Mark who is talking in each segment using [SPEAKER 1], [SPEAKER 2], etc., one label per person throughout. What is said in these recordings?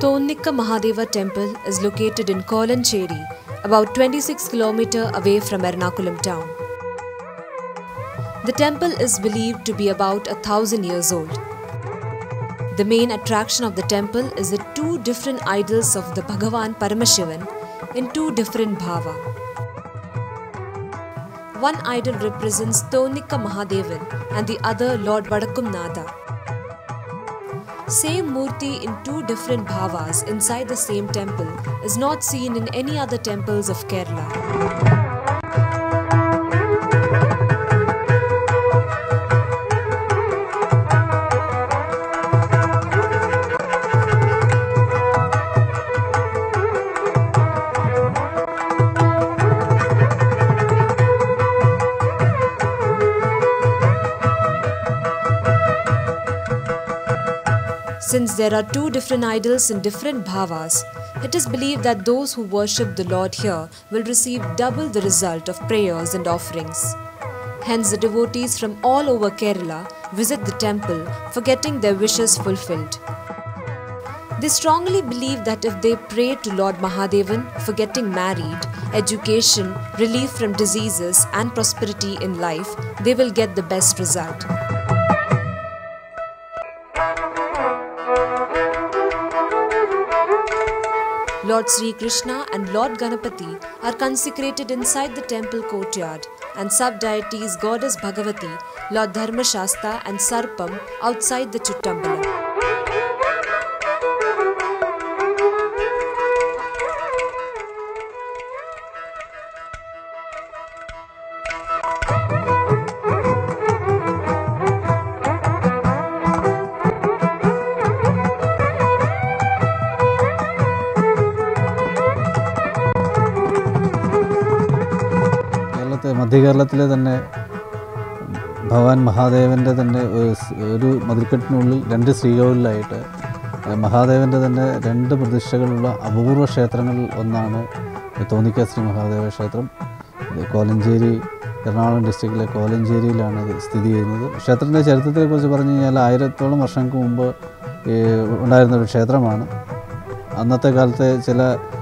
[SPEAKER 1] Thonnikka Mahadeva temple is located in Kolancheri, about 26 km away from Ernakulam town. The temple is believed to be about 1,000 years old. The main attraction of the temple is the two different idols of the Bhagavan Paramashivan in two different bhava. One idol represents Thonnikka Mahadevan and the other Lord Vadakkum Natha. Same Murti in two different bhavas inside the same temple is not seen in any other temples of Kerala. Since there are two different idols in different bhavas, it is believed that those who worship the Lord here will receive double the result of prayers and offerings. Hence, the devotees from all over Kerala visit the temple for getting their wishes fulfilled. They strongly believe that if they pray to Lord Mahadevan for getting married, education, relief from diseases and prosperity in life, they will get the best result. Lord Sri Krishna and Lord Ganapati are consecrated inside the temple courtyard, and sub-deities Goddess Bhagavati, Lord Dharmashasta and Sarpam outside the Chuttambalam.
[SPEAKER 2] മധ്യകേരളത്തിലെ തന്നെ ഭഗവാൻ മഹാദേവൻ്റെ തന്നെ ഒരു മതിൽക്കെട്ടിനുള്ളിൽ രണ്ട് ശ്രീകോവിലായിട്ട് മഹാദേവൻ്റെ തന്നെ രണ്ട് പ്രതിഷ്ഠകളുള്ള അപൂർവ ക്ഷേത്രങ്ങളിൽ ഒന്നാണ് തോന്നിക്ക ശ്രീ മഹാദേവ ക്ഷേത്രം. കോലഞ്ചേരി, എറണാകുളം ഡിസ്ട്രിക്റ്റിലെ കോലഞ്ചേരിയിലാണ് ഇത് സ്ഥിതി ചെയ്യുന്നത്. ക്ഷേത്രത്തിൻ്റെ ചരിത്രത്തെക്കുറിച്ച് പറഞ്ഞു കഴിഞ്ഞാൽ 1000ഓളം വർഷങ്ങൾക്ക് മുമ്പ് ഉണ്ടായിരുന്നൊരു ക്ഷേത്രമാണ്. അന്നത്തെ കാലത്തെ ചില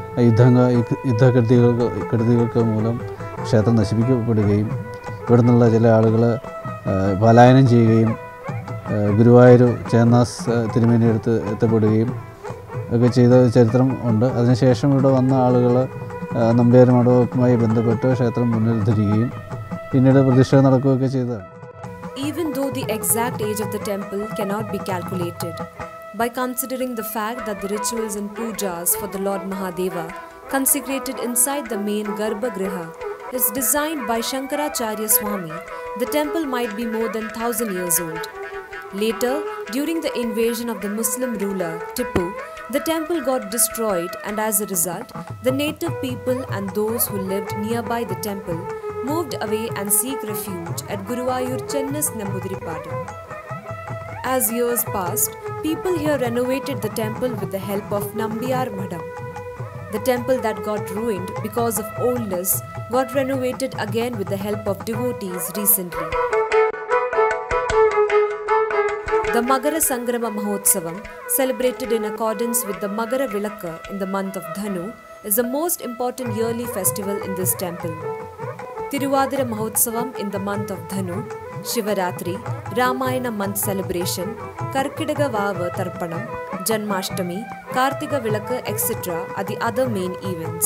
[SPEAKER 2] യുദ്ധക്കെടുതികൾക്ക് മൂലം ക്ഷേത്രം നശിപ്പിക്കപ്പെടുകയും ഇവിടെ നിന്നുള്ള ചില ആളുകൾ പലായനം ചെയ്യുകയും ഗുരുവായൂർ ചേന്നാസ് തിരുമേനിയെടുത്ത് എത്തപ്പെടുകയും ഒക്കെ ചെയ്ത ചരിത്രം ഉണ്ട്. അതിനുശേഷം ഇവിടെ വന്ന ആളുകൾ നമ്പ്യാർ മഠവുമായി ബന്ധപ്പെട്ട് ക്ഷേത്രം പുനരുദ്ധരിക്കുകയും പിന്നീട് പ്രതിഷ്ഠ നടക്കുകയൊക്കെ ചെയ്തതാണ്.
[SPEAKER 1] Even though the exact age of the temple cannot be calculated, by considering the fact that the rituals and pujas for the Lord Mahadeva consecrated inside the main Garbhagriha is designed by Shankaracharya Swami, the temple might be more than 1,000 years old. Later, during the invasion of the Muslim ruler Tipu, the temple got destroyed, and as a result, the native people and those who lived nearby the temple moved away and seek refuge at Guruvayur Chennas Nambudiripadam. As years passed, people here renovated the temple with the help of Nambiyar Madam. The temple that got ruined because of oldness got renovated again with the help of devotees recently. The Magara Sangrama Mahotsavam, celebrated in accordance with the Magara Vilakka in the month of Dhanu, is the most important yearly festival in this temple. Tiruvadira Mahotsavam in the month of Dhanu, Shivaratri, Ramayana month celebration, Karkidaga Vava Tarpanam, Janmashtami, Kartika Vilakka, etc. are the other main events.